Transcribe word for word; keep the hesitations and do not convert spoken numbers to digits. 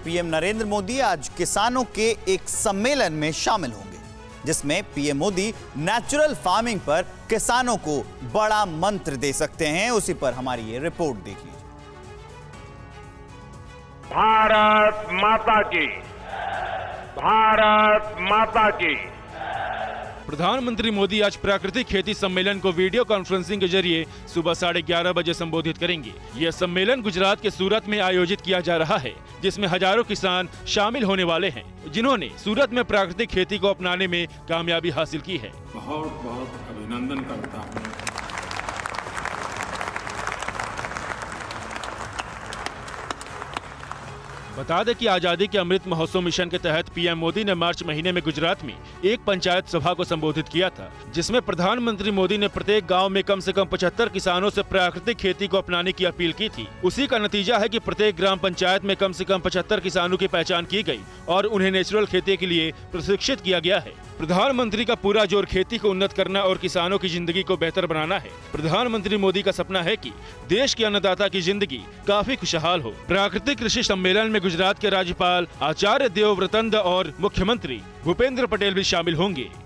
PM Narendra Modi आज किसानों के एक सम्मेलन में शामिल होंगे, जिसमें पीएम मोदी नेचुरल फार्मिंग पर किसानों को बड़ा मंत्र दे सकते हैं। उसी पर हमारी ये रिपोर्ट देख लीजिए। भारत माता की, भारत माता की। प्रधानमंत्री मोदी आज प्राकृतिक खेती सम्मेलन को वीडियो कॉन्फ्रेंसिंग के जरिए सुबह साढ़े ग्यारह बजे संबोधित करेंगे। यह सम्मेलन गुजरात के सूरत में आयोजित किया जा रहा है, जिसमें हजारों किसान शामिल होने वाले हैं, जिन्होंने सूरत में प्राकृतिक खेती को अपनाने में कामयाबी हासिल की है। बहुत बहुत अभिनंदन करता हूँ। बता दें कि आजादी के अमृत महोत्सव मिशन के तहत पीएम मोदी ने मार्च महीने में गुजरात में एक पंचायत सभा को संबोधित किया था, जिसमें प्रधानमंत्री मोदी ने प्रत्येक गांव में कम से कम पचहत्तर किसानों से प्राकृतिक खेती को अपनाने की अपील की थी। उसी का नतीजा है कि प्रत्येक ग्राम पंचायत में कम से कम पचहत्तर किसानों की पहचान की गई और उन्हें नेचुरल खेती के लिए प्रशिक्षित किया गया है। प्रधानमंत्री का पूरा जोर खेती को उन्नत करना और किसानों की जिंदगी को बेहतर बनाना है। प्रधानमंत्री मोदी का सपना है कि देश के अन्नदाता की जिंदगी काफी खुशहाल हो। प्राकृतिक कृषि सम्मेलन में गुजरात के राज्यपाल आचार्य देवव्रत और मुख्यमंत्री भूपेंद्र पटेल भी शामिल होंगे।